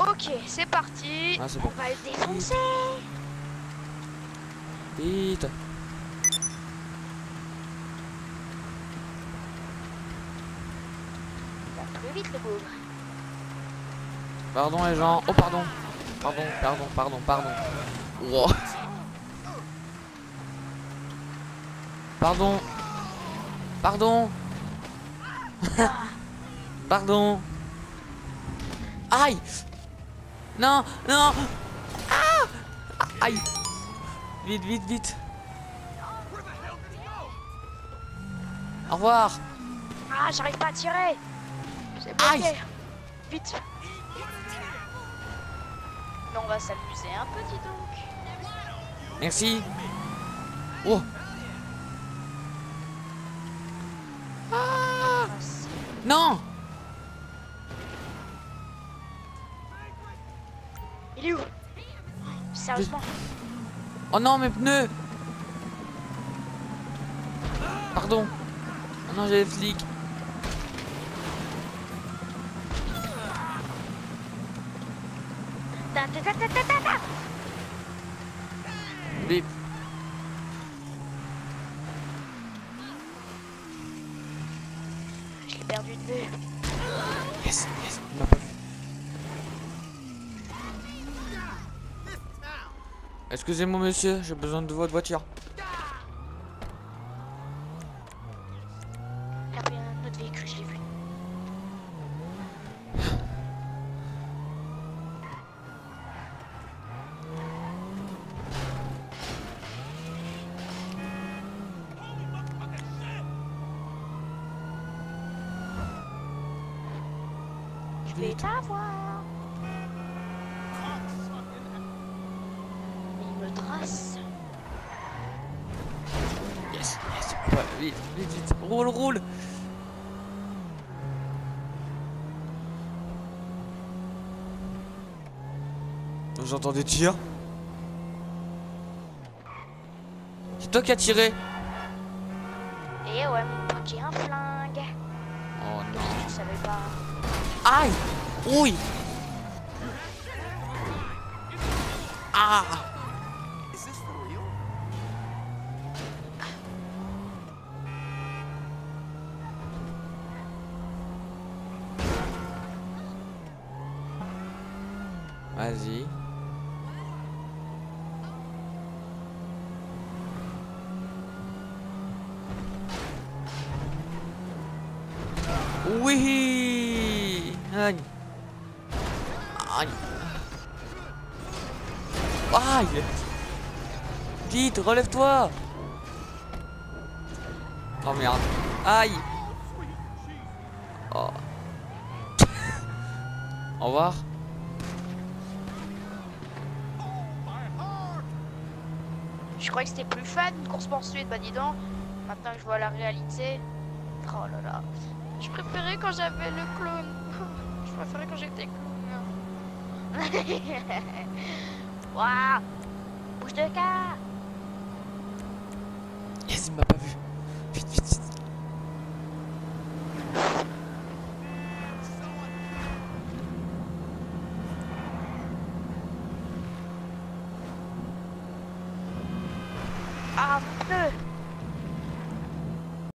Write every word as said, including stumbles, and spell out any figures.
Ok, c'est parti. Ah, c'est On bon. va le défoncer. Vite. Il va plus vite le bougre. Pardon les gens. Oh pardon. Pardon, pardon, pardon, pardon. Wow. Pardon. Pardon. Pardon. Aïe. Non, non. Ah. Aïe. Vite, vite, vite. Au revoir. Ah, j'arrive pas à tirer. C'est Aïe. bloqué. Vite. Mais on va s'amuser un peu, dis donc. Merci. Oh. Ah. Non. Il est où? Sérieusement? Oh non, mes pneus. Pardon. Oh non, j'ai les flics. Ta, ta, ta, ta, ta, ta, ta. Vite. Je l'ai perdu de vue. Yes, yes, il m'a pas vu. Excusez-moi monsieur, j'ai besoin de votre voiture. Il y avait un autre véhicule, je l'ai vu. Je vais t'avoir. Il me trace. Yes, yes. Ouais, vite, vite, vite. Roule, roule. J'entends des tirs. C'est toi qui as tiré. Et ouais, mon pote, j'ai un flingue. Oh non. Je savais pas. Aïe. Oui. Ah. Vas-y. Oui. Aïe. Aïe. Aïe. Vite, relève-toi. Oh merde. Aïe. Oh. Au revoir. Je croyais que c'était plus fun une course poursuite, bah dis donc. Maintenant que je vois la réalité. Oh là là. Je préférais quand j'avais le clown. Je préférais quand j'étais clown. Waouh. Bouge de cas. Yes, il m'a pas vu. Vite, vite, vite. Ah, mon pneu.